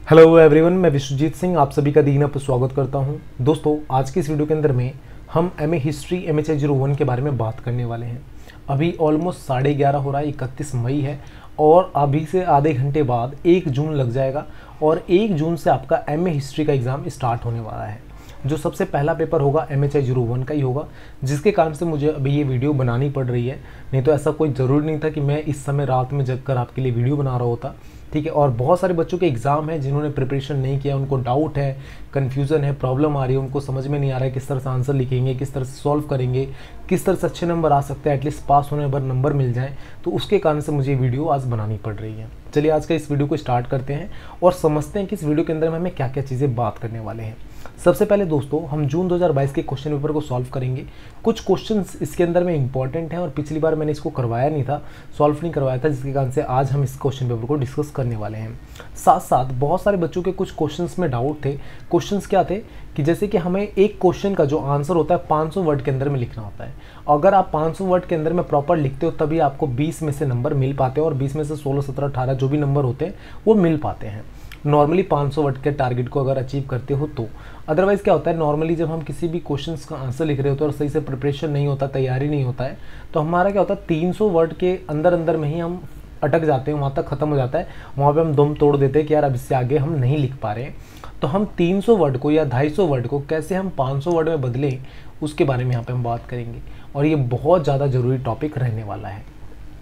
Hello everyone, मैं विश्वजीत सिंह आप सभी का दीना पर स्वागत करता हूं। दोस्तों, आज की इस वीडियो के अंदर में हम एमए हिस्ट्री MHI01 के बारे में बात करने वाले हैं। अभी ऑलमोस्ट 11:30 हो रहा है, 31 मई है और अभी से आधे घंटे बाद 1 जून लग जाएगा और 1 जून से आपका एमए हिस्ट्री का एग्ज़ाम स्टार्ट होने वाला है। जो सबसे पहला पेपर होगा MHI01 का ही होगा, जिसके कारण से मुझे अभी ये वीडियो बनानी पड़ रही है। नहीं तो ऐसा कोई ज़रूरी नहीं था कि मैं इस समय रात में जग कर आपके लिए वीडियो बना रहा होता। ठीक है, और बहुत सारे बच्चों के एग्ज़ाम है जिन्होंने प्रिपरेशन नहीं किया, उनको डाउट है, कन्फ्यूज़न है, प्रॉब्लम आ रही है, उनको समझ में नहीं आ रहा है किस तरह से आंसर लिखेंगे, किस तरह से सॉल्व करेंगे, किस तरह से अच्छे नंबर आ सकते हैं, एटलीस्ट पास होने पर नंबर मिल जाए। तो उसके कारण से मुझे वीडियो आज बनानी पड़ रही है। चलिए आज का इस वीडियो को स्टार्ट करते हैं और समझते हैं कि इस वीडियो के अंदर में हमें क्या क्या चीज़ें बात करने वाले हैं। सबसे पहले दोस्तों, हम जून 2022 के क्वेश्चन पेपर को सॉल्व करेंगे। कुछ क्वेश्चंस इसके अंदर में इंपॉर्टेंट हैं और पिछली बार मैंने इसको करवाया नहीं था, सॉल्व नहीं करवाया था, जिसके कारण से आज हम इस क्वेश्चन पेपर को डिस्कस करने वाले हैं। साथ साथ बहुत सारे बच्चों के कुछ क्वेश्चंस में डाउट थे। क्वेश्चंस क्या थे कि जैसे कि हमें एक क्वेश्चन का जो आंसर होता है 500 वर्ड के अंदर में लिखना होता है। अगर आप 500 वर्ड के अंदर में प्रॉपर लिखते हो तभी आपको 20 में से नंबर मिल पाते हैं और 20 में से 16, 17, 18 जो भी नंबर होते हैं वो मिल पाते हैं। नॉर्मली 500 वर्ड के टारगेट को अगर अचीव करते हो तो। अदरवाइज़ क्या होता है, नॉर्मली जब हम किसी भी क्वेश्चंस का आंसर लिख रहे होते हैं और सही से प्रिपरेशन नहीं होता, तैयारी नहीं होता है, तो हमारा क्या होता है 300 वर्ड के अंदर में ही हम अटक जाते हैं, वहाँ तक ख़त्म हो जाता है। वहाँ पे हम दम तोड़ देते हैं कि यार अब इससे आगे हम नहीं लिख पा रहे हैं। तो हम 300 वर्ड को या 250 वर्ड को कैसे हम 500 वर्ड में बदलें, उसके बारे में यहाँ पे हम बात करेंगे और ये बहुत ज़्यादा ज़रूरी टॉपिक रहने वाला है।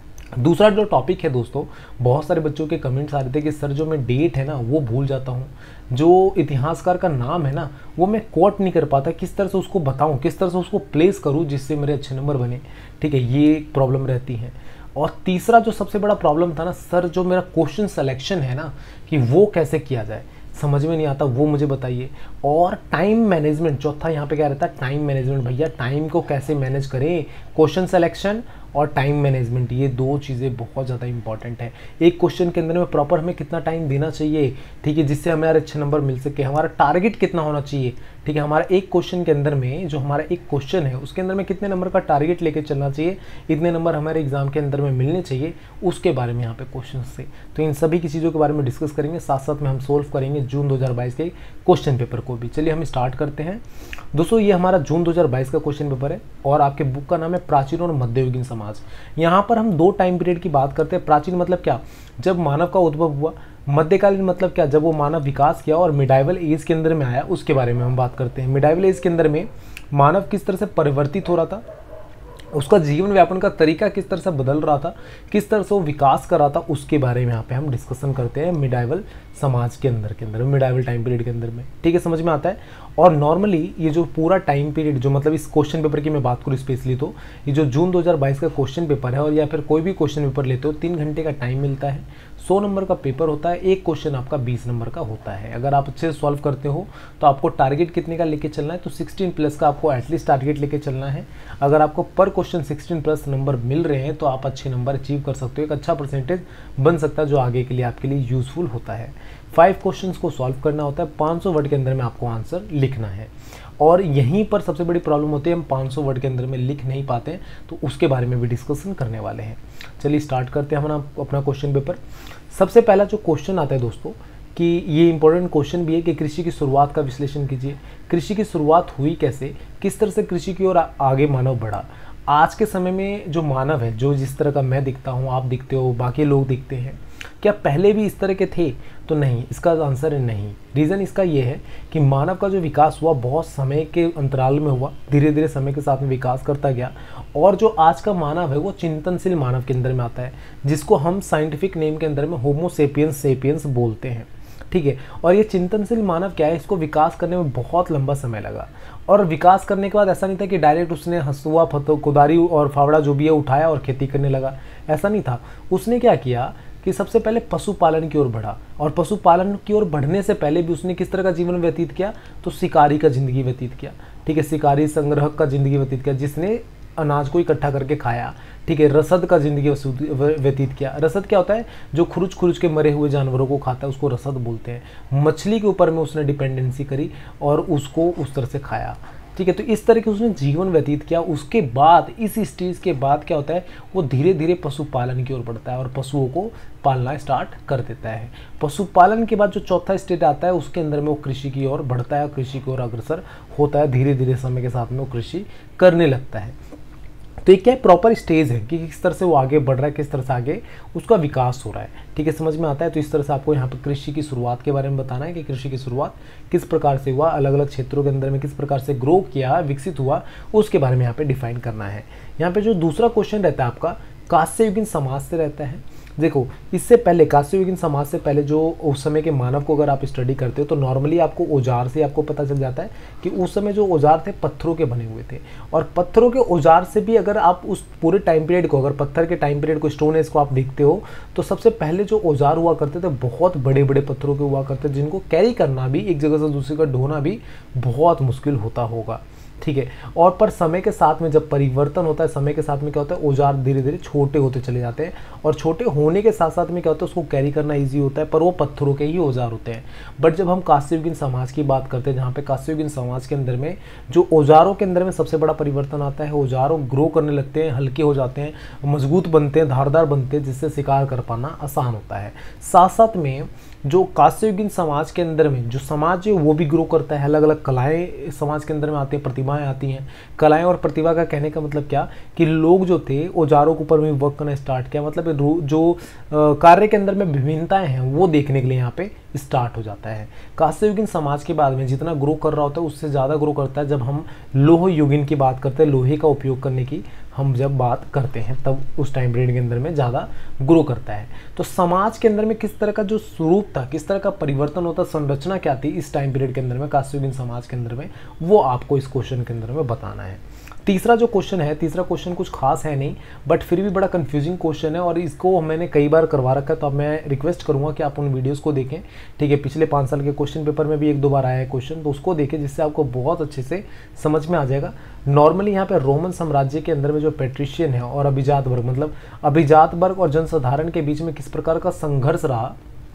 दूसरा जो टॉपिक है दोस्तों, बहुत सारे बच्चों के कमेंट्स आ रहे थे कि सर जो मैं डेट है ना वो भूल जाता हूँ, जो इतिहासकार का नाम है ना वो मैं कोट नहीं कर पाता, किस तरह से उसको बताऊँ, किस तरह से उसको प्लेस करूँ जिससे मेरे अच्छे नंबर बने। ठीक है, ये एक प्रॉब्लम रहती है। और तीसरा जो सबसे बड़ा प्रॉब्लम था ना सर, जो मेरा क्वेश्चन सिलेक्शन है ना कि वो कैसे किया जाए, समझ में नहीं आता, वो मुझे बताइए। और टाइम मैनेजमेंट, चौथा यहाँ पे क्या रहता है, टाइम मैनेजमेंट। भैया टाइम को कैसे मैनेज करें, क्वेश्चन सिलेक्शन और टाइम मैनेजमेंट, ये दो चीज़ें बहुत ज़्यादा इंपॉर्टेंट है। एक क्वेश्चन के अंदर में प्रॉपर हमें कितना टाइम देना चाहिए, ठीक है, जिससे हमारे अच्छे नंबर मिल सके, हमारा टारगेट कितना होना चाहिए। ठीक है, हमारा एक क्वेश्चन के अंदर में जो हमारा एक क्वेश्चन है उसके अंदर में कितने नंबर का टारगेट लेके चलना चाहिए, इतने नंबर हमारे एग्जाम के अंदर में मिलने चाहिए, उसके बारे में यहाँ पे क्वेश्चन से। तो इन सभी की चीज़ों के बारे में डिस्कस करेंगे, साथ साथ में हम सोल्व करेंगे जून 2022 के क्वेश्चन पेपर को भी। चलिए हम स्टार्ट करते हैं दोस्तों। ये हमारा जून 2022 का क्वेश्चन पेपर है और आपके बुक का नाम है प्राचीन और मध्ययुगीन समाज। यहाँ पर हम दो टाइम पीरियड की बात करते हैं। प्राचीन मतलब क्या, जब मानव का उद्भव हुआ। मध्यकालीन मतलब क्या, जब वो मानव विकास किया। और मिडाइवल एज के अंदर में आया, उसके बारे में हम बात करते हैं। मिडाइवल एज के अंदर में मानव किस तरह से परिवर्तित हो रहा था, उसका जीवन व्यापन का तरीका किस तरह से बदल रहा था, किस तरह से वो विकास कर रहा था, उसके बारे में यहाँ पे हम डिस्कशन करते हैं मिडाइवल समाज के अंदर मिडाइवल टाइम पीरियड के अंदर में। ठीक है, समझ में आता है। और नॉर्मली ये जो पूरा टाइम पीरियड, जो मतलब इस क्वेश्चन पेपर की मैं बात करूँ स्पेशली, तो ये जो जून 2022 का क्वेश्चन पेपर है और या फिर कोई भी क्वेश्चन पेपर लेते हो 3 घंटे का टाइम मिलता है। 100 नंबर का पेपर होता है, एक क्वेश्चन आपका 20 नंबर का होता है। अगर आप अच्छे से सॉल्व करते हो तो आपको टारगेट कितने का लेके चलना है, तो 16 प्लस का आपको एटलीस्ट टारगेट लेके चलना है। अगर आपको पर क्वेश्चन 16 प्लस नंबर मिल रहे हैं तो आप अच्छे नंबर अचीव कर सकते हो, एक अच्छा परसेंटेज बन सकता है जो आगे के लिए आपके लिए यूजफुल होता है। 5 क्वेश्चंस को सॉल्व करना होता है, 500 वर्ड के अंदर में आपको आंसर लिखना है। और यहीं पर सबसे बड़ी प्रॉब्लम होती है, हम 500 वर्ड के अंदर में लिख नहीं पाते हैं, तो उसके बारे में भी डिस्कशन करने वाले हैं। चलिए स्टार्ट करते हैं हम अपना क्वेश्चन पेपर। सबसे पहला जो क्वेश्चन आता है दोस्तों, कि ये इंपॉर्टेंट क्वेश्चन भी है कि कृषि की शुरुआत का विश्लेषण कीजिए। कृषि की शुरुआत हुई कैसे, किस तरह से कृषि की ओर आगे मानव बढ़ा। आज के समय में जो मानव है, जो जिस तरह का मैं दिखता हूँ, आप दिखते हो, बाकी लोग दिखते हैं, क्या पहले भी इस तरह के थे, तो नहीं। इसका आंसर है नहीं। रीज़न इसका ये है कि मानव का जो विकास हुआ बहुत समय के अंतराल में हुआ, धीरे धीरे समय के साथ में विकास करता गया। और जो आज का मानव है वो चिंतनशील मानव के अंदर में आता है, जिसको हम साइंटिफिक नेम के अंदर में होमो सेपियंस बोलते हैं। ठीक है, और ये चिंतनशील मानव क्या है, इसको विकास करने में बहुत लंबा समय लगा। और विकास करने के बाद ऐसा नहीं था कि डायरेक्ट उसने हंसुआ, कुदारी और फावड़ा जो भी है उठाया और खेती करने लगा, ऐसा नहीं था। उसने क्या किया कि सबसे पहले पशुपालन की ओर बढ़ा। और पशुपालन की ओर बढ़ने से पहले भी उसने किस तरह का जीवन व्यतीत किया, तो शिकारी का जिंदगी व्यतीत किया। ठीक है, शिकारी संग्रहक का जिंदगी व्यतीत किया, जिसने अनाज को इकट्ठा करके खाया। ठीक है, रसद का जिंदगी व्यतीत किया। रसद क्या होता है, जो खुरुच के मरे हुए जानवरों को खाता है, उसको रसद बोलते हैं। मछली के ऊपर में उसने डिपेंडेंसी करी और उसको उस तरह से खाया। ठीक है। तो इस तरह के उसने जीवन व्यतीत किया। उसके बाद इस स्टेज के बाद क्या होता है, वो धीरे धीरे पशुपालन की ओर बढ़ता है और पशुओं को पालना स्टार्ट कर देता है। पशुपालन के बाद जो चौथा स्टेज आता है उसके अंदर में वो कृषि की ओर बढ़ता है, कृषि की ओर अग्रसर होता है, धीरे धीरे समय के साथ में वो कृषि करने लगता है। तो ये क्या प्रॉपर स्टेज है कि किस तरह से वो आगे बढ़ रहा है, किस तरह से आगे उसका विकास हो रहा है, ठीक है, समझ में आता है। तो इस तरह से आपको यहाँ पर कृषि की शुरुआत के बारे में बताना है कि कृषि की शुरुआत किस प्रकार से हुआ, अलग अलग क्षेत्रों के अंदर में किस प्रकार से ग्रो किया, विकसित हुआ, उसके बारे में यहाँ पे डिफाइन करना है। यहाँ पे जो दूसरा क्वेश्चन रहता है आपका कांस्ययुगीन समाज से रहता है। देखो इससे पहले कांस्ययुगीन समाज से पहले जो उस समय के मानव को अगर आप स्टडी करते हो तो नॉर्मली आपको औजार से आपको पता चल जाता है कि उस समय जो औजार थे पत्थरों के बने हुए थे, और पत्थरों के औजार से भी अगर आप उस पूरे टाइम पीरियड को, अगर पत्थर के टाइम पीरियड को, स्टोन एज को आप देखते हो तो सबसे पहले जो औजार हुआ करते थे बहुत बड़े बड़े पत्थरों के हुआ करते थे, जिनको कैरी करना भी, एक जगह से दूसरी जगह ढोना भी बहुत मुश्किल होता होगा, ठीक है। और पर समय के साथ में जब परिवर्तन होता है, समय के साथ में क्या होता है, औजार धीरे धीरे छोटे होते चले जाते हैं, और छोटे होने के साथ साथ में क्या होता है, उसको कैरी करना इजी होता है, पर वो पत्थरों के ही औजार होते हैं। बट जब हम कांस्ययुगीन समाज की बात करते हैं, जहाँ पे कांस्ययुगीन समाज के अंदर में जो औजारों के अंदर में सबसे बड़ा परिवर्तन आता है, औजारों ग्रो करने लगते हैं, हल्के हो जाते हैं, मजबूत बनते हैं, धारदार बनते हैं, जिससे शिकार कर पाना आसान होता है। साथ साथ में जो कांस्ययुगीन समाज के अंदर में जो समाज है वो भी ग्रो करता है, अलग अलग कलाएं समाज के अंदर में आती हैं, प्रतिभाएं आती हैं। कलाएं और प्रतिभा का कहने का मतलब क्या कि लोग जो थे औजारों के ऊपर भी वर्क करना स्टार्ट किया, मतलब जो कार्य के अंदर में विभिन्नताएं हैं वो देखने के लिए यहाँ पे स्टार्ट हो जाता है। कांस्ययुगीन समाज के बाद में जितना ग्रो कर रहा होता है उससे ज़्यादा ग्रो करता है जब हम लोह युगीन की बात करते हैं, लोहे का उपयोग करने की हम जब बात करते हैं तब उस टाइम पीरियड के अंदर में ज़्यादा ग्रो करता है। तो समाज के अंदर में किस तरह का जो स्वरूप था, किस तरह का परिवर्तन होता, संरचना क्या थी इस टाइम पीरियड के अंदर में कांस्ययुगीन समाज के अंदर में, वो आपको इस क्वेश्चन के अंदर में बताना है। तीसरा जो क्वेश्चन है, तीसरा क्वेश्चन कुछ खास है नहीं बट फिर भी बड़ा कंफ्यूजिंग क्वेश्चन है, और इसको मैंने कई बार करवा रखा है, तो अब मैं रिक्वेस्ट करूंगा कि आप उन वीडियोस को देखें, ठीक है। पिछले 5 साल के क्वेश्चन पेपर में भी 1-2 बार आया है क्वेश्चन, तो उसको देखें जिससे आपको बहुत अच्छे से समझ में आ जाएगा। नॉर्मली यहाँ पे रोमन साम्राज्य के अंदर में जो पेट्रिशियन है और अभिजात वर्ग, मतलब अभिजात वर्ग और जनसाधारण के बीच में किस प्रकार का संघर्ष रहा,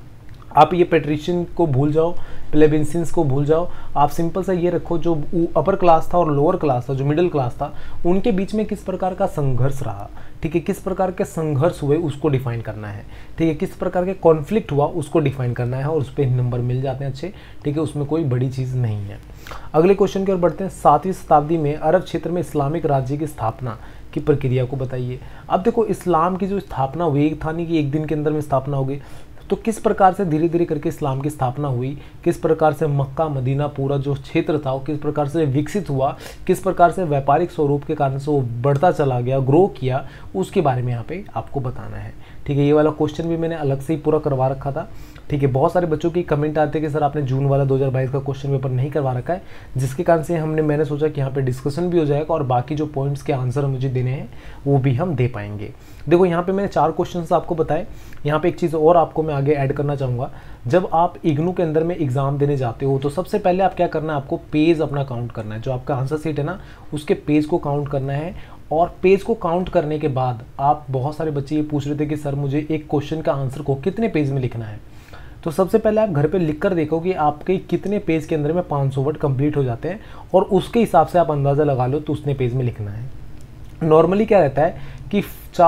आप ये पेट्रिशियन को भूल जाओ, प्लेबेंसियंस को भूल जाओ, आप सिंपल सा ये रखो जो अपर क्लास था और लोअर क्लास था, जो मिडिल क्लास था, उनके बीच में किस प्रकार का संघर्ष रहा, ठीक है, किस प्रकार के संघर्ष हुए उसको डिफाइन करना है, ठीक है, किस प्रकार के कॉन्फ्लिक्ट हुआ उसको डिफाइन करना है, और उस पर नंबर मिल जाते हैं अच्छे, ठीक है, उसमें कोई बड़ी चीज़ नहीं है। अगले क्वेश्चन की ओर बढ़ते हैं। 7वीं शताब्दी में अरब क्षेत्र में इस्लामिक राज्य की स्थापना की प्रक्रिया को बताइए। अब देखो इस्लाम की जो स्थापना हुई था नहीं कि एक दिन के अंदर में स्थापना होगी, तो किस प्रकार से धीरे धीरे करके इस्लाम की स्थापना हुई, किस प्रकार से मक्का मदीना पूरा जो क्षेत्र था वो किस प्रकार से विकसित हुआ, किस प्रकार से व्यापारिक स्वरूप के कारण से वो बढ़ता चला गया, ग्रो किया, उसके बारे में यहाँ पे आपको बताना है, ठीक है। ये वाला क्वेश्चन भी मैंने अलग से ही पूरा करवा रखा था, ठीक है। बहुत सारे बच्चों की कमेंट आते हैं कि सर आपने जून वाला 2022 का क्वेश्चन पेपर नहीं करवा रखा है, जिसके कारण से मैंने सोचा कि यहाँ पे डिस्कशन भी हो जाएगा और बाकी जो पॉइंट्स के आंसर मुझे देने हैं वो भी हम दे पाएंगे। देखो यहाँ पे मैंने 4 क्वेश्चंस आपको बताए। यहाँ पे एक चीज़ और आपको मैं आगे ऐड करना चाहूँगा, जब आप इग्नू के अंदर में एग्जाम देने जाते हो तो सबसे पहले आप क्या करना है, आपको पेज अपना काउंट करना है, जो आपका आंसर शीट है ना उसके पेज को काउंट करना है। और पेज को काउंट करने के बाद आप, बहुत सारे बच्चे ये पूछ रहे थे कि सर मुझे एक क्वेश्चन का आंसर को कितने पेज में लिखना है, तो सबसे पहले आप घर पे लिख कर देखो कि आपके कितने पेज के अंदर में 500 वर्ड कंप्लीट हो जाते हैं, और उसके हिसाब से आप अंदाज़ा लगा लो तो उतने पेज में लिखना है। नॉर्मली क्या रहता है कि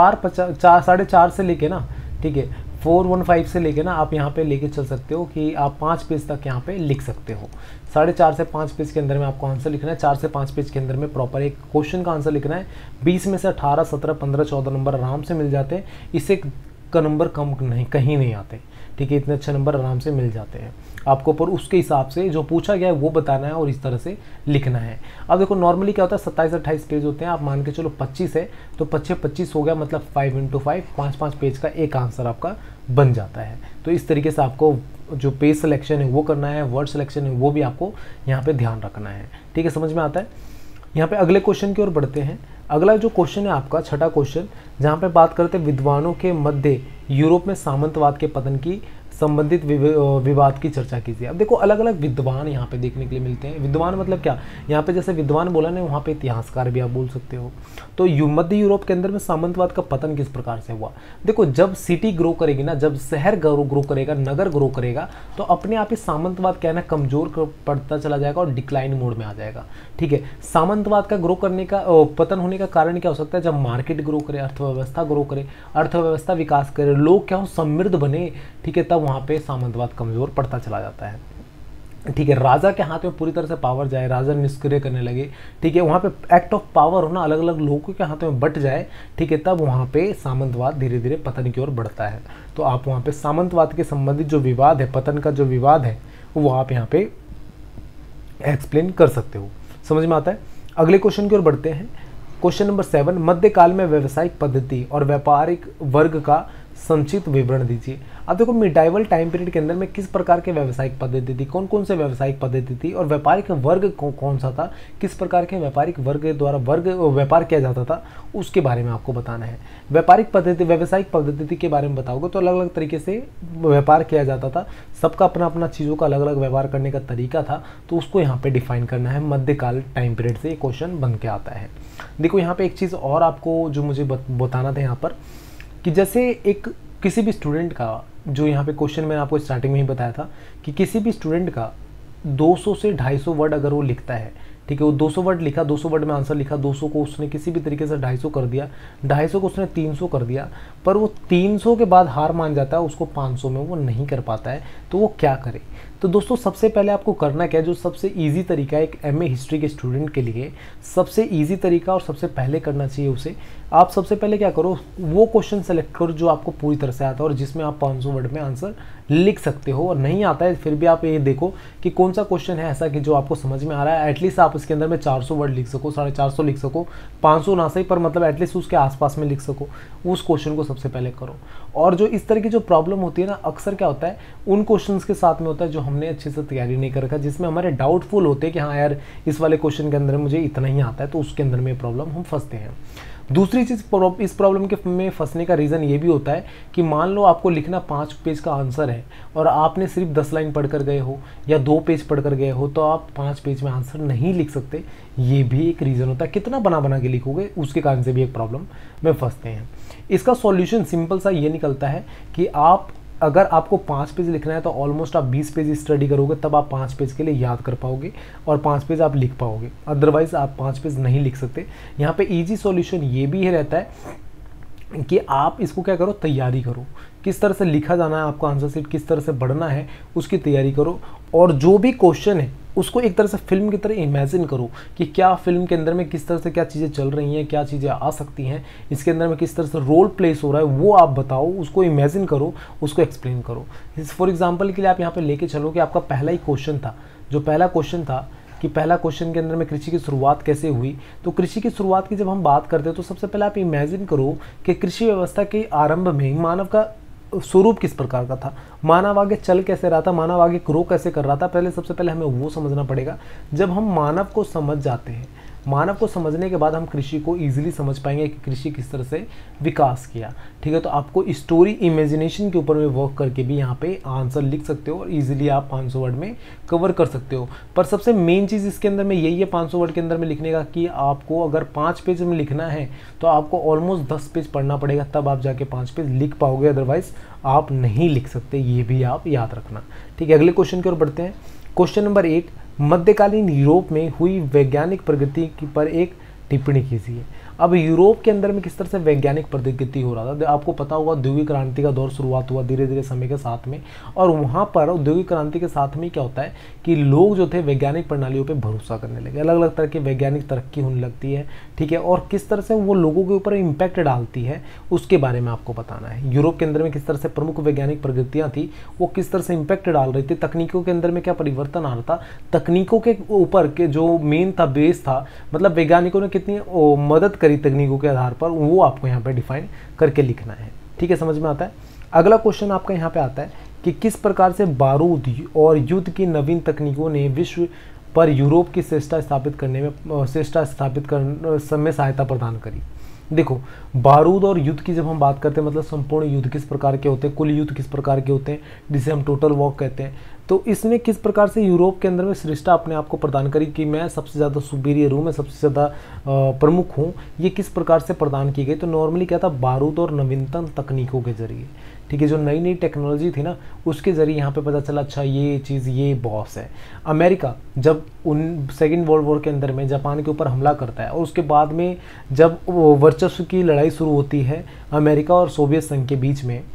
4.5 से लेके ना, ठीक है, 415 से लेके ना आप यहाँ पे लेके चल सकते हो कि आप 5 पेज तक यहाँ पे लिख सकते हो। 4.5 से 5 पेज के अंदर में आपको आंसर लिखना है, 4 से 5 पेज के अंदर में प्रॉपर एक क्वेश्चन का आंसर लिखना है। 20 में से 18, 17, 15, 14 नंबर आराम से मिल जाते हैं, इससे का नंबर कम नहीं, कहीं नहीं आते, ठीक है, इतने अच्छे नंबर आराम से मिल जाते हैं आपको, पर उसके हिसाब से जो पूछा गया है वो बताना है और इस तरह से लिखना है। अब देखो नॉर्मली क्या होता है 27-28 पेज होते हैं, आप मान के चलो 25 है तो 25 हो गया, मतलब 5 × 5 5 पेज का एक आंसर आपका बन जाता है। तो इस तरीके से आपको जो पेज सिलेक्शन है वो करना है, वर्ड सिलेक्शन है वो भी आपको यहाँ पे ध्यान रखना है, ठीक है, समझ में आता है। यहाँ पे अगले क्वेश्चन की ओर बढ़ते हैं। अगला जो क्वेश्चन है आपका 6ठा क्वेश्चन, जहाँ पे बात करते हैं विद्वानों के मध्य यूरोप में सामंतवाद के पतन की संबंधित विवाद की चर्चा कीजिए। अब देखो अलग अलग विद्वान यहाँ पे देखने के लिए मिलते हैं। विद्वान मतलब क्या, यहाँ पे जैसे विद्वान बोला ना, वहाँ पे इतिहासकार भी आप बोल सकते हो। तो मध्य यूरोप के अंदर में सामंतवाद का पतन किस प्रकार से हुआ। देखो जब सिटी ग्रो करेगी ना, जब शहर ग्रो करेगा, नगर ग्रो करेगा, तो अपने आप ही सामंतवाद क्या है ना कमजोर पड़ता चला जाएगा और डिक्लाइन मोड में आ जाएगा। ठीक है, सामंतवाद का ग्रो करने का पतन होने का कारण क्या हो सकता है, जब मार्केट ग्रो करे, अर्थव्यवस्था ग्रो करे, अर्थव्यवस्था विकास करे, लोग क्या हो समृद्ध बने, ठीक है, तब वहाँ पे सामंतवाद कमजोर पड़ता चला जाता है। ठीक है, राजा के हाथ में पूरी तरह से पावर जाए, राजा निष्क्रिय करने लगे, ठीक है, वहाँ पे एक्ट ऑफ पावर होना अलग अलग लोगों के हाथों में बट जाए, ठीक है, तब वहाँ पे सामंतवाद धीरे धीरे पतन की ओर बढ़ता है। तो आप वहाँ पे सामंतवाद के संबंधित जो विवाद है, पतन का जो विवाद है, वो आप यहाँ पे एक्सप्लेन कर सकते हो। समझ में आता है। अगले क्वेश्चन की ओर बढ़ते हैं। क्वेश्चन नंबर 7, मध्यकाल में व्यावसायिक पद्धति और व्यापारिक वर्ग का संक्षिप्त विवरण दीजिए। अब देखो मिडाइवल टाइम पीरियड के अंदर में किस प्रकार के व्यावसायिक पद्धति थी, कौन कौन से व्यावसायिक पद्धति थी, और व्यापारिक वर्ग कौन सा था, किस प्रकार के व्यापारिक वर्ग के द्वारा व्यापार किया जाता था, उसके बारे में आपको बताना है। व्यापारिक पद्धति, व्यावसायिक पद्धति के बारे में बताओगे तो अलग अलग तरीके से व्यापार किया जाता था, सबका अपना अपना चीज़ों का अलग अलग व्यवहार करने का तरीका था, तो उसको यहाँ पे डिफाइन करना है। मध्यकाल टाइम पीरियड से ये क्वेश्चन बन के आता है। देखो यहाँ पे एक चीज़ और आपको जो मुझे बताना था यहाँ पर, कि जैसे एक किसी भी स्टूडेंट का, जो यहाँ पे क्वेश्चन मैंने आपको स्टार्टिंग में ही बताया था कि किसी भी स्टूडेंट का 200 से 250 वर्ड अगर वो लिखता है, ठीक है, वो 200 वर्ड लिखा, 200 वर्ड में आंसर लिखा, 200 को उसने किसी भी तरीके से 250 कर दिया, 250 को उसने 300 कर दिया, पर वो 300 के बाद हार मान जाता है, उसको 500 में वो नहीं कर पाता है, तो वो क्या करे। तो दोस्तों सबसे पहले आपको करना क्या है, जो सबसे इजी तरीका है एक एमए हिस्ट्री के स्टूडेंट के लिए, सबसे इजी तरीका और सबसे पहले करना चाहिए उसे, आप सबसे पहले क्या करो, वो क्वेश्चन सेलेक्ट करो जो आपको पूरी तरह से आता है और जिसमें आप 500 वर्ड में आंसर लिख सकते हो। और नहीं आता है फिर भी आप ये देखो कि कौन सा क्वेश्चन है ऐसा कि जो आपको समझ में आ रहा है, एटलीस्ट आप इसके अंदर में 400 वर्ड लिख सको, 450 लिख सको, 500 ना सही पर मतलब एटलीस्ट उसके आसपास में लिख सको, उस क्वेश्चन को सबसे पहले करो। और जो इस तरह की जो प्रॉब्लम होती है ना, अक्सर क्या होता है उन क्वेश्चंस के साथ में होता है जो हमने अच्छे से तैयारी नहीं कर रखा, जिसमें हमारे डाउटफुल होते हैं कि हाँ यार इस वाले क्वेश्चन के अंदर मुझे इतना ही आता है, तो उसके अंदर में प्रॉब्लम हम फंसते हैं। दूसरी चीज़ इस प्रॉब्लम के में फंसने का रीज़न ये भी होता है कि मान लो आपको लिखना 5 पेज का आंसर है और आपने सिर्फ 10 लाइन पढ़ कर गए हो या 2 पेज पढ़ कर गए हो, तो आप 5 पेज में आंसर नहीं लिख सकते। ये भी एक रीज़न होता है, कितना बना के लिखोगे उसके कारण से भी एक प्रॉब्लम में फंसते हैं। इसका सॉल्यूशन सिंपल सा ये निकलता है कि आप अगर आपको 5 पेज लिखना है तो ऑलमोस्ट आप 20 पेज स्टडी करोगे, तब आप 5 पेज के लिए याद कर पाओगे और 5 पेज आप लिख पाओगे, अदरवाइज आप 5 पेज नहीं लिख सकते। यहाँ पे इजी सॉल्यूशन ये भी है रहता है कि आप इसको क्या करो, तैयारी करो, किस तरह से लिखा जाना है आपको आंसर शीट, किस तरह से बढ़ना है उसकी तैयारी करो, और जो भी क्वेश्चन है उसको एक तरह से फिल्म की तरह इमेजिन करो कि क्या फिल्म के अंदर में किस तरह से क्या चीज़ें चल रही हैं, क्या चीज़ें आ सकती हैं, इसके अंदर में किस तरह से रोल प्लेस हो रहा है, वो आप बताओ, उसको इमेजिन करो, उसको एक्सप्लेन करो। फॉर एग्जाम्पल के लिए आप यहाँ पे लेके चलो कि आपका पहला ही क्वेश्चन था, जो पहला क्वेश्चन था कि पहला क्वेश्चन के अंदर में कृषि की शुरुआत कैसे हुई। तो कृषि की शुरुआत की जब हम बात करते हैं तो सबसे पहले आप इमेजिन करो कि कृषि व्यवस्था के आरंभ में मानव का स्वरूप किस प्रकार का था, मानव आगे चल कैसे रहा था, मानव आगे ग्रो कैसे कर रहा था। पहले सबसे पहले हमें वो समझना पड़ेगा। जब हम मानव को समझ जाते हैं, मानव को समझने के बाद हम कृषि को इजीली समझ पाएंगे कि कृषि किस तरह से विकास किया। ठीक है, तो आपको स्टोरी इमेजिनेशन के ऊपर में वर्क करके भी यहाँ पे आंसर लिख सकते हो और इजीली आप 500 वर्ड में कवर कर सकते हो। पर सबसे मेन चीज़ इसके अंदर में यही है 500 वर्ड के अंदर में लिखने का कि आपको अगर 5 पेज में लिखना है तो आपको ऑलमोस्ट 10 पेज पढ़ना पड़ेगा, तब आप जाके 5 पेज लिख पाओगे, अदरवाइज आप नहीं लिख सकते। ये भी आप याद रखना। ठीक है, अगले क्वेश्चन की ओर बढ़ते हैं। क्वेश्चन नंबर 8, मध्यकालीन यूरोप में हुई वैज्ञानिक प्रगति पर एक टिप्पणी कीजिए। अब यूरोप के अंदर में किस तरह से वैज्ञानिक प्रगति हो रहा था, आपको पता होगा औद्योगिक क्रांति का दौर शुरुआत हुआ धीरे धीरे समय के साथ में, और वहाँ पर औद्योगिक क्रांति के साथ में क्या होता है कि लोग जो थे वैज्ञानिक प्रणालियों पे भरोसा करने लगे, अलग अलग तरह की वैज्ञानिक तरक्की होने लगती है। ठीक है, और किस तरह से वो लोगों के ऊपर इम्पैक्ट डालती है उसके बारे में आपको बताना है। यूरोप के अंदर में किस तरह से प्रमुख वैज्ञानिक प्रगतियाँ थी, वो किस तरह से इम्पैक्ट डाल रही थी, तकनीकों के अंदर में क्या परिवर्तन आ रहा था, तकनीकों के ऊपर के जो मेन था बेस था, मतलब वैज्ञानिकों ने कितनी मदद करी तकनीकों के आधार पर, वो आपको यहाँ पे डिफाइन करके लिखना है। ठीक है, समझ में आता है। अगला क्वेश्चन आपका यहाँ पे आता है कि किस प्रकार से बारूद और युद्ध की नवीन तकनीकों ने विश्व पर यूरोप की श्रेष्ठता स्थापित करने में सहायता प्रदान करी। देखो, बारूद और युद्ध की जब हम बात करते हैं, मतलब संपूर्ण युद्ध किस प्रकार के होते हैं, कुल युद्ध किस प्रकार के होते हैं, जिसे हम टोटल वॉर कहते हैं, तो इसने किस प्रकार से यूरोप के अंदर में श्रेष्ठता अपने आप को प्रदान करी कि मैं सबसे ज़्यादा सुपीरियर हूँ, मैं सबसे ज़्यादा प्रमुख हूँ, ये किस प्रकार से प्रदान की गई। तो नॉर्मली क्या था, बारूद और नवीनतम तकनीकों के जरिए, ठीक है, जो नई नई टेक्नोलॉजी थी ना, उसके ज़रिए यहाँ पे पता चला अच्छा ये चीज़ ये बॉस है। अमेरिका जब सेकेंड वर्ल्ड वॉर के अंदर में जापान के ऊपर हमला करता है, और उसके बाद में जब वर्चस्व की लड़ाई शुरू होती है अमेरिका और सोवियत संघ के बीच में,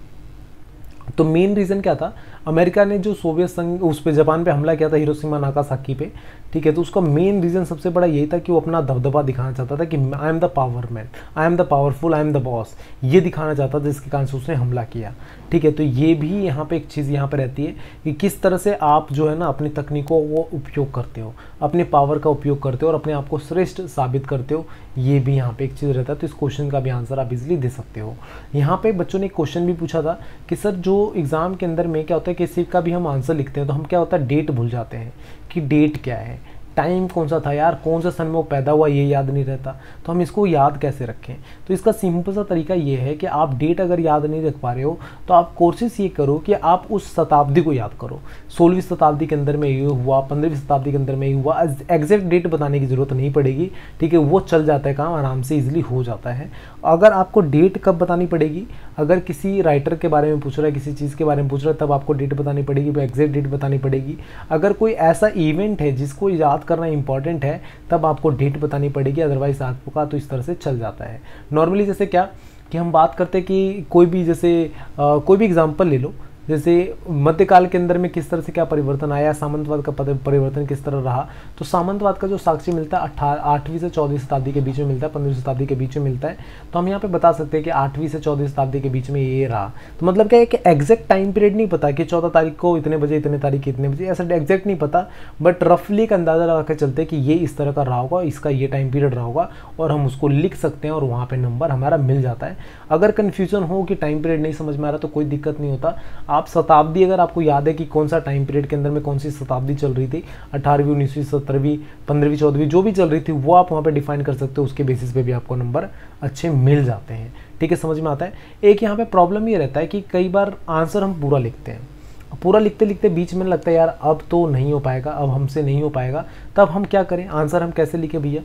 तो मेन रीज़न क्या था, अमेरिका ने जो सोवियत संघ उस पे जापान पे हमला किया था, हिरोशिमा नागासाकी पे, ठीक है, तो उसका मेन रीज़न सबसे बड़ा यही था कि वो अपना दबदबा दिखाना चाहता था कि I am the power man, I am the powerful, I am the boss, ये दिखाना चाहता था, जिसके कारण से उसने हमला किया। ठीक है, तो ये भी यहाँ पे एक चीज़ यहाँ पे रहती है कि किस तरह से आप जो है ना अपनी तकनीकों को उपयोग करते हो, अपने पावर का उपयोग करते हो और अपने आप को श्रेष्ठ साबित करते हो, ये भी यहाँ पे एक चीज़ रहता है। तो इस क्वेश्चन का भी आंसर आप इजीली दे सकते हो। यहाँ पे बच्चों ने एक क्वेश्चन भी पूछा था कि सर जो एग्ज़ाम के अंदर में क्या होता है, किसी का भी हम आंसर लिखते हैं तो हम क्या होता है डेट भूल जाते हैं कि डेट क्या है, टाइम कौन सा था यार, कौन सा सन में वो पैदा हुआ, ये याद नहीं रहता, तो हम इसको याद कैसे रखें। तो इसका सिंपल सा तरीका ये है कि आप डेट अगर याद नहीं रख पा रहे हो तो आप कोशिश ये करो कि आप उस शताब्दी को याद करो, 16वीं शताब्दी के अंदर में ये हुआ, 15वीं शताब्दी के अंदर में ये हुआ, एग्जैक्ट डेट बताने की ज़रूरत नहीं पड़ेगी, ठीक है, वो चल जाता है, काम आराम से ईजिली हो जाता है। अगर आपको डेट कब बतानी पड़ेगी, अगर किसी राइटर के बारे में पूछ रहा है, किसी चीज़ के बारे में पूछ रहा है, तब आपको डेट बतानी पड़ेगी, वो एग्जैक्ट डेट बतानी पड़ेगी। अगर कोई ऐसा इवेंट है जिसको याद करना इंपॉर्टेंट है, तब आपको डेट बतानी पड़ेगी, अदरवाइज आपका तो इस तरह से चल जाता है। नॉर्मली जैसे क्या कि हम बात करते हैं कि कोई भी जैसे कोई भी एग्जांपल ले लो, जैसे मध्यकाल के अंदर में किस तरह से क्या परिवर्तन आया, सामंतवाद का परिवर्तन किस तरह रहा, तो सामंतवाद का जो साक्ष्य मिलता है 8वीं से 14वीं शताब्दी के बीच में मिलता है, 15वीं शताब्दी के बीच में मिलता है। तो हम यहाँ पे बता सकते हैं कि 8वीं से 14वीं शताब्दी के बीच में ये रहा। तो मतलब क्या है कि एग्जैक्ट टाइम पीरियड नहीं पता कि 14 तारीख को इतने बजे, इतने तारीख इतने बजे, ऐसा एग्जैक्ट नहीं पता, बट रफली एक अंदाज़ा लगा कर चलते हैं कि ये इस तरह का रहा होगा, इसका ये टाइम पीरियड रहा होगा, और हम उसको लिख सकते हैं और वहाँ पर नंबर हमारा मिल जाता है। अगर कन्फ्यूजन हो कि टाइम पीरियड नहीं समझ में आ रहा तो कोई दिक्कत नहीं होता, आप शताब्दी अगर आपको याद है कि कौन सा टाइम पीरियड के अंदर में कौन सी शताब्दी चल रही थी, 18वीं, 19वीं, 17वीं, 15वीं, 14वीं जो भी चल रही थी, वो आप वहाँ पे डिफाइन कर सकते हो, उसके बेसिस पे भी आपको नंबर अच्छे मिल जाते हैं। ठीक है, समझ में आता है। एक यहाँ पे प्रॉब्लम ये रहता है कि कई बार आंसर हम पूरा लिखते हैं, पूरा लिखते लिखते बीच में लगता है यार अब तो नहीं हो पाएगा, अब हमसे नहीं हो पाएगा, तब हम क्या करें, आंसर हम कैसे लिखे भैया,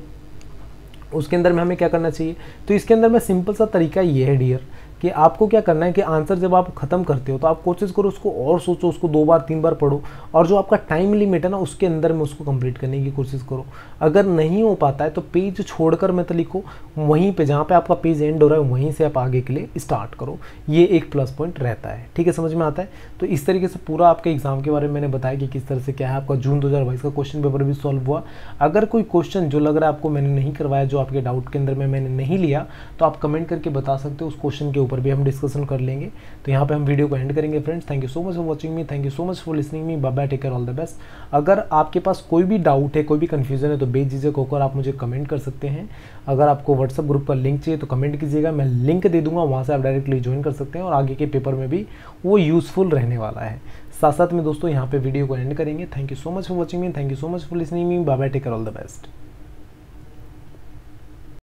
उसके अंदर में हमें क्या करना चाहिए। तो इसके अंदर में सिंपल सा तरीका ये है डियर कि आपको क्या करना है कि आंसर जब आप खत्म करते हो तो आप कोशिश करो उसको और सोचो, उसको 2 बार 3 बार पढ़ो, और जो आपका टाइम लिमिट है ना उसके अंदर में उसको कंप्लीट करने की कोशिश करो। अगर नहीं हो पाता है तो पेज छोड़कर मत लिखो, वहीं पे जहाँ पे आपका पेज एंड हो रहा है वहीं से आप आगे के लिए स्टार्ट करो, ये एक प्लस पॉइंट रहता है। ठीक है, समझ में आता है। तो इस तरीके से पूरा आपके एग्जाम के बारे में मैंने बताया कि किस तरह से क्या है। आपका जून 2022 का क्वेश्चन पेपर भी सॉल्व हुआ। अगर कोई क्वेश्चन जो लग रहा है आपको मैंने नहीं करवाया, जो आपके डाउट के अंदर में मैंने नहीं लिया, तो आप कमेंट करके बता सकते हो, उस क्वेश्चन के ऊपर भी हम डिस्कशन कर लेंगे। तो यहाँ पे हम वीडियो को एंड करेंगे friends. Thank you so much for watching me, thank you so much for listening me, bye bye, take care, all the best. अगर आपके पास कोई भी डाउट है, कोई भी कंफ्यूजन है, तो बेझिझक होकर आप मुझे कमेंट कर सकते हैं। अगर आपको व्हाट्सएप ग्रुप का लिंक चाहिए तो कमेंट कीजिएगा, मैं लिंक दे दूंगा, वहाँ से आप डायरेक्टली ज्वाइन कर सकते हैं और आगे के पेपर में भी वो यूज़फुल रहने वाला है। साथ साथ में दोस्तों यहाँ पे वीडियो को एंड करेंगे। Thank you so much for watching me, thank you so much for listening me, bye bye, take care, all the best.